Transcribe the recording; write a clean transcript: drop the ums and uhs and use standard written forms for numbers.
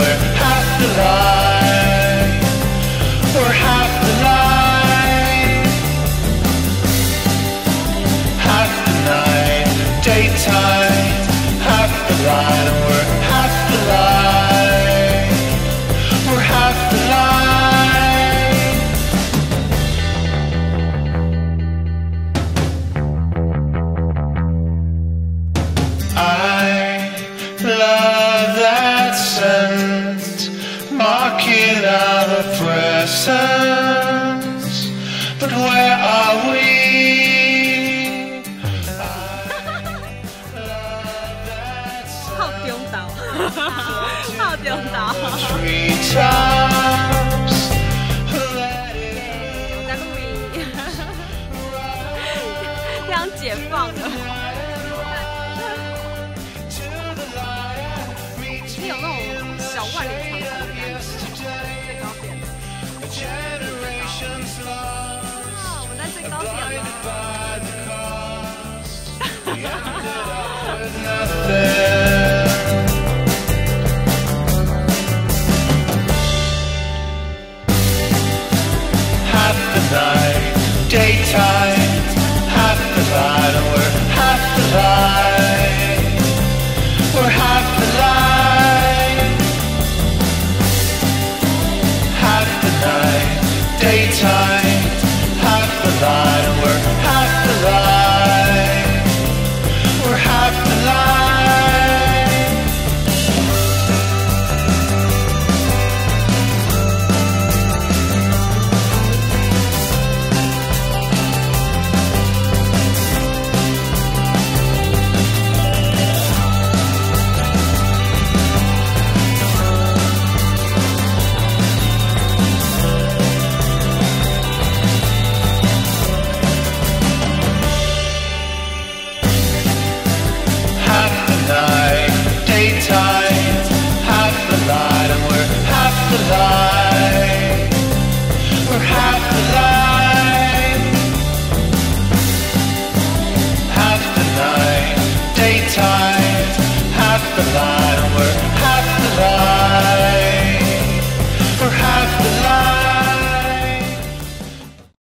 we're half the light. We're half the light. Half the night, daytime. Half the light, and we're half the light. We're half the light. I love that scent, marking our presence. But where are we? Treetops, let it 我在录音，这样解放了。是有那种小万里长空的感觉，最高点。啊，我在最高点了。 Daytime, half the light, and we're half the light. We're half the light. Half the night, daytime, half the light, and we're half the light. We're half the light. Daytime, half the light, and we're half the light. We're half the light.